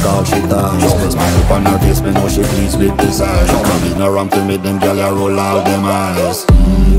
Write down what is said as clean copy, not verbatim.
talk, she ties. Smile upon her face, me know she pleased with desire. She coming around to make them gyal a roll out them eyes.